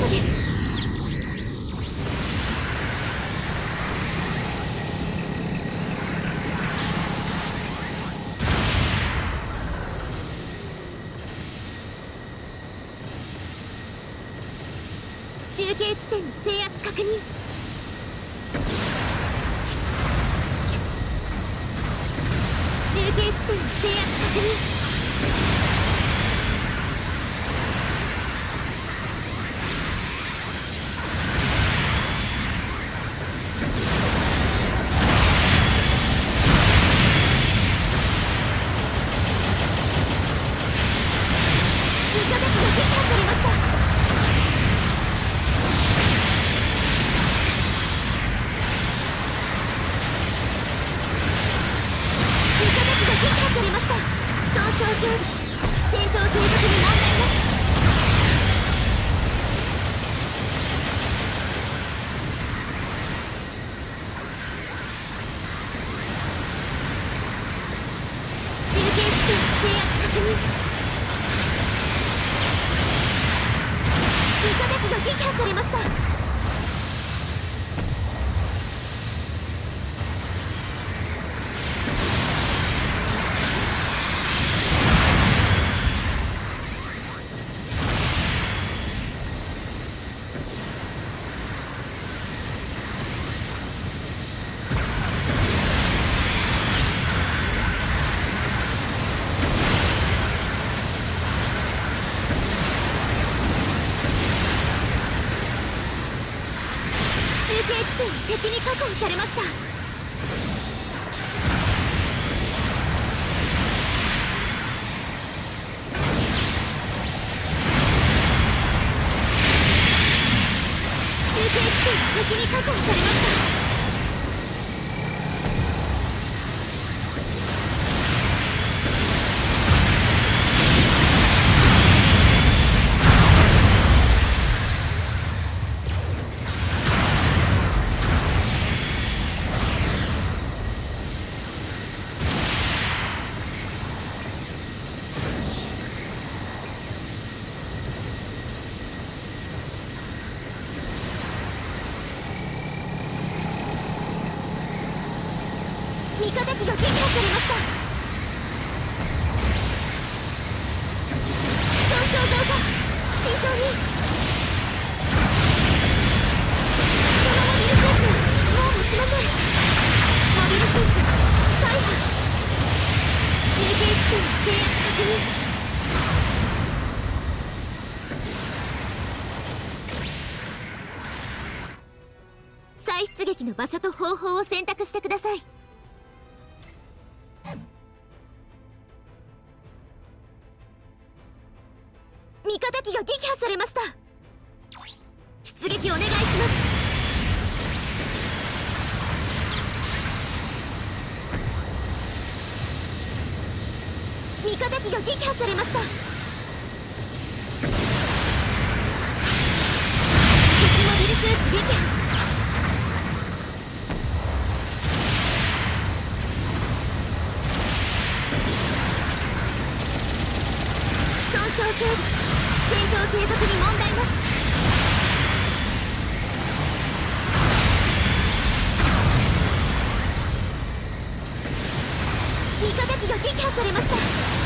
のです。中継地点の制圧確認。中継地点の制圧確認。敵に確保されました。中継地点敵に確保されました。味方機が撃破されました。損傷増加、慎重に。そのモビルスーツもう持ちません。モビルスーツ大破。中継地点の制圧確認。再出撃の場所と方法を選択してください。味方機が撃破されました。出撃お願いします。味方機が撃破されました。敵モビルスーツ撃破。損傷警備、戦闘継続に問題なし。味方機が撃破されました。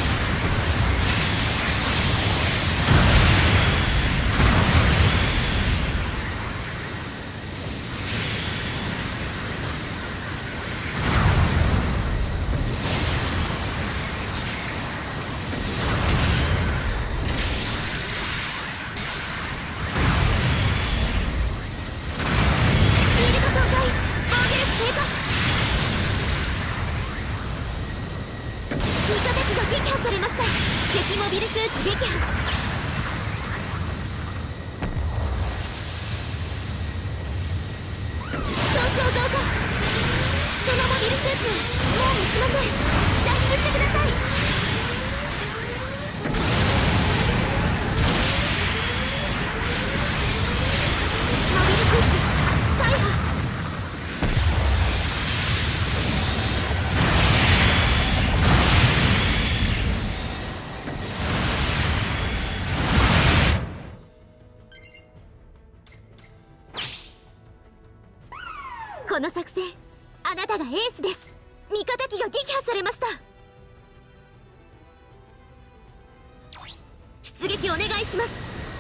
撃破されました。敵モビルスーツ撃破。損傷増加。そのモビルスーツもう持ちません。脱出してください。モビルスーツ大破。 この作戦あなたがエースです。味方機が撃破されました。出撃お願いします。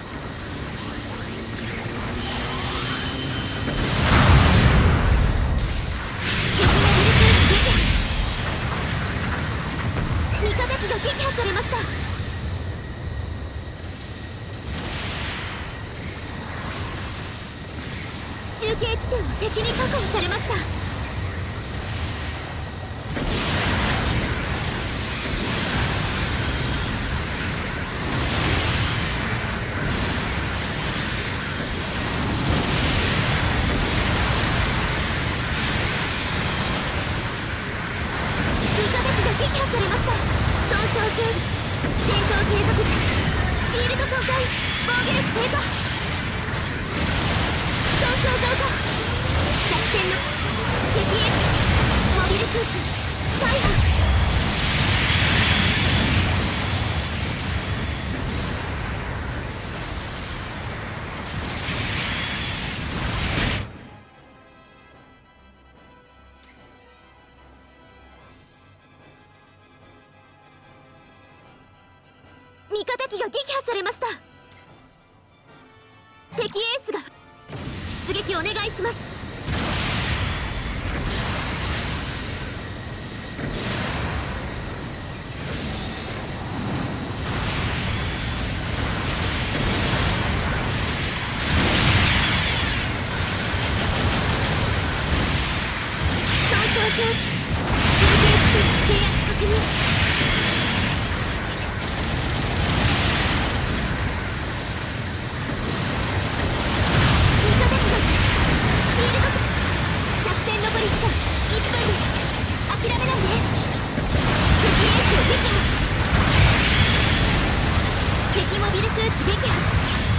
味方機が撃破されました。中継地点は敵に確保されました。味方機が撃破されました。損傷警備、戦闘継続、シールド損壊、防御力低下、損傷増加、作戦の敵へ。モビルスーツ大破。味方機が撃破されました。敵エースが出撃お願いします。損傷系中継地点制圧確認。敵モビルスーツ撃破。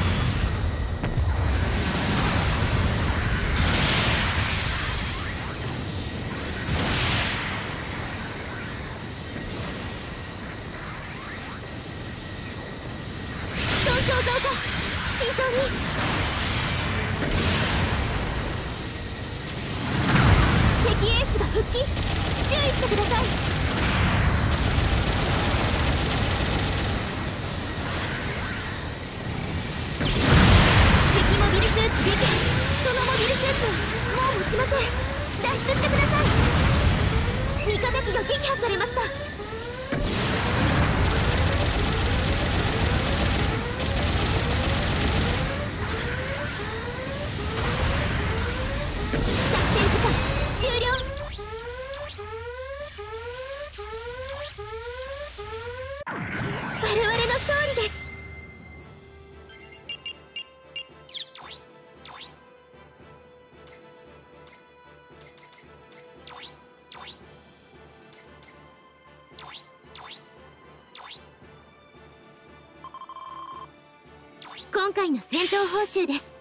損傷増加、慎重に。敵エースが復帰、注意してください。敵モビルスーツ撃破。そのモビルスーツはもう持ちません。脱出してください。味方機が撃破されました。作戦時間終了。我々の勝利です。今回の戦闘報酬です。